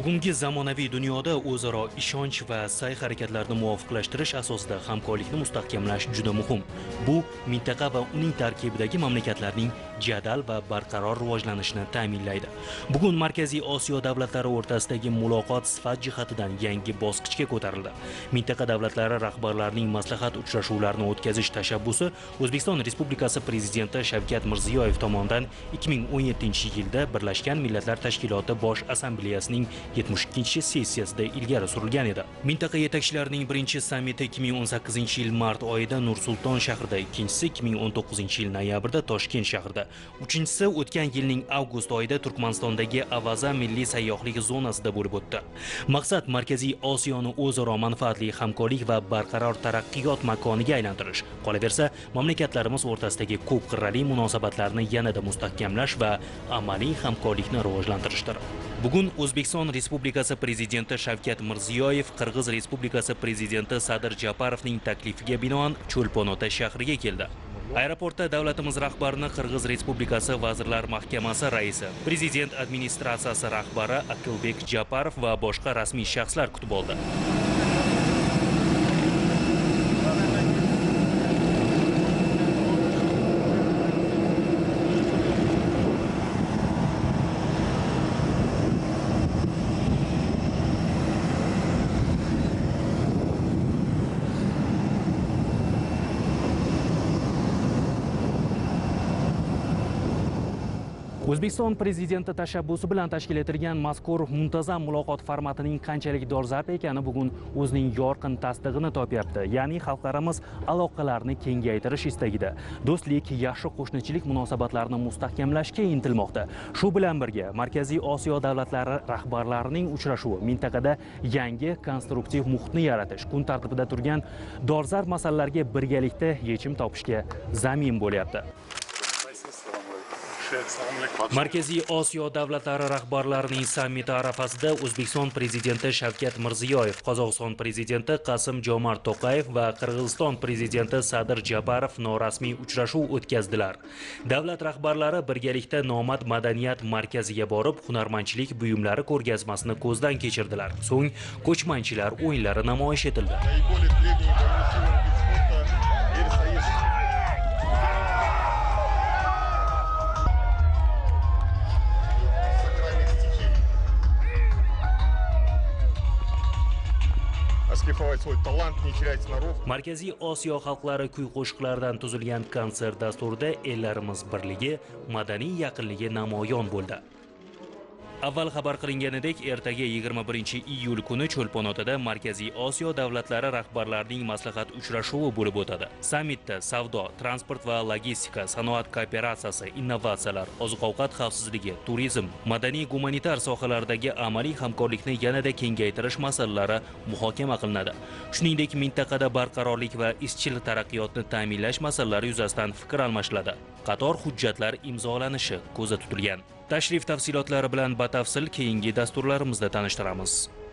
Bugungi zamonaviy dunyoda o'zaro ishonch va sa'y-harakatlarni muvofiqlashtirish asosida hamkorlikni mustahkamlash juda muhim. Bu mintaqa va uning tarkibidagi mamlakatlarning jadal va barqaror rivojlanishini ta'minlaydi. Bugun Markaziy Osiyo davlatlari o'rtasidagi muloqot sifat jihatidan yangi bosqichga ko'tarildi. Mintaqa davlatlari rahbarlarining maslahat uchrashuvlarini o'tkazish tashabbusi O'zbekiston Respublikasi Prezidenti Shavkat Mirziyoyev tomonidan 2017-yilda Birlashgan Millatlar Tashkiloti Bosh Assambleyasining 72-sessiyasida ilgari surilgan edi. Mintaqa yetakchilarining birinchi sammiti 2018-yil mart oyida Nur-Sulton shahrida, ikkinchisi 2019-yil noyabrda Toshkent shahrida, uchinchisi o'tgan yilning avgust oyida Turkmanistondagi Avaza milliy sayyohlik zonasida bo'lib o'tdi. Maqsad Markaziy Osiyoni o'zaro manfaatli hamkorlik va barqaror taraqqiyot makoniga aylantirish. Qolaversa, mamlakatlarimiz o'rtasidagi ko'p qirrali munosabatlarni yanada mustahkamlash va amaliy hamkorlikni rivojlantirishdir. Bugun O'zbekiston Respublikasi Prezidenti Shavkat Mirziyoyev Qirg'iz Respublikasi Prezidenti Sadir Japarovning taklifiga binoan Cho'lpon-Ota shahriga keldi. Aeroportda davlatimiz rahbarini Qirg'iz Respublikasi Vazirlar Mahkamasi raisi, Prezident administratsiyasi rahbari Akilbek Japarov va boshqa rasmiy shaxslar kutib oldi. O'zbekiston Prezidenti tashabbusi bilan tashkil etilgan mazkur muntazam muloqot formatining qanchalik dolzarb ekani bugun o'zining yorqin tasdig'ini topyapti. Ya'ni xalqlarimiz aloqalarni kengaytirish istagida, do'stlik, yaxshi qo'shnichilik munosabatlarini mustahkamlashga intilmoqda. Shu bilan birga Markaziy Osiyo davlatlari rahbarlarining uchrashuvi mintaqada yangi konstruktiv muhitni yaratish, kun tartibida turgan dolzarb masalalarga birgalikda yechim topishga zamin bo'lyapti. Markaziy Osiyo davlatlari rahbarlarining sammiti arafasida O'zbekiston Prezidenti Shavkat Mirziyoyev, Qozog'iston Prezidenti Qasim-Jomart To'qayev va Qirg'iziston Prezidenti Sadir Japarov norasmiy uchrashuv o'tkazdilar. Davlat rahbarlari birgalikda nomad madaniyat markaziga borib, hunarmandchilik buyumlari ko'rgazmasini ko'zdan kechirdilar. So'ng ko'chmanchilar o'yinlari namoyish etildi. Markaziy Osiyo xalqlari kuy-qo'shiqlaridan tuzilgan konsert dasturida ellarimiz birligi, madaniy yaqinligi namoyon bo'ldi. Avval xabar qilinganidek, ertaga 21-iyul kuni Cho'lpon-Otada Markaziy Osiyo davlatlari rahbarlarining maslahat uchrashuvi bo'lib o'tadi. Sammitda savdo, transport va logistika, sanoat kooperatsiyasi, innovatsiyalar, oziq-ovqat xavfsizligi, turizm, madaniy-gumanitar sohalardagi amaliy hamkorlikni yanada kengaytirish masalalari muhokama qilinadi. Shuningdek, mintaqada barqarorlik va izchil taraqqiyotni ta'minlash masalalari yuzasidan fikr almashiladi. Qator hujjatlar imzolanishi ko'zda tutilgan. Tashrif tafsilotlari bilan batafsil keyingi dasturlarimizda tanishtiramiz.